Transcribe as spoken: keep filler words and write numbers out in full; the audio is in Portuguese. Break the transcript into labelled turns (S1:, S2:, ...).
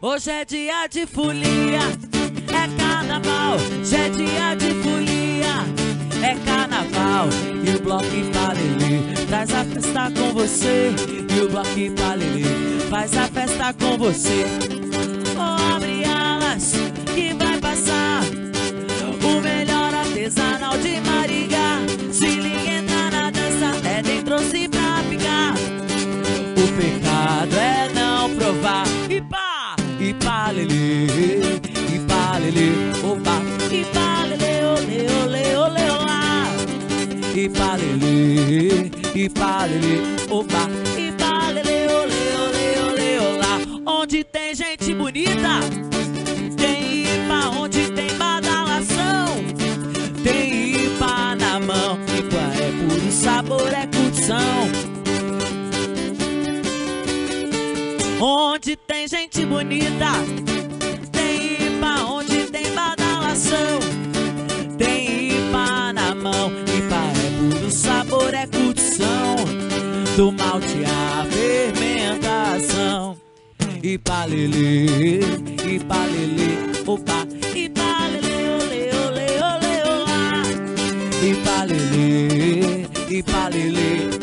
S1: Hoje é dia de folia, é carnaval. Hoje é dia de folia, é carnaval. E o bloco Ipalelê traz a festa com você. E o bloco Ipalelê faz a festa com você. Oh, abre alas que vai passar o melhor artesanal de Maringá. Se liga, entra na dança, é dentro se pra ficar. O pecado é não provar. Ipá, Ipalelê, Ipalelê, opa, Ipalelê, olê, olê, olê, olá. Ipalelê, Ipalelê, opa, Ipalelê, olê, olê, olê, olá. Onde tem gente bonita, tem Ipa. Onde tem badalação, tem Ipa na mão. Ipa é puro sabor, é curtição. Onde tem gente bonita, tem Ipa. Onde tem badalação, tem Ipa na mão. Ipa é puro sabor, é curtição do malte à fermentação. Ipalelê, Ipalelê, opa, Ipalelê, olê, olê, olê, olá. Ipalelê, Ipalelê,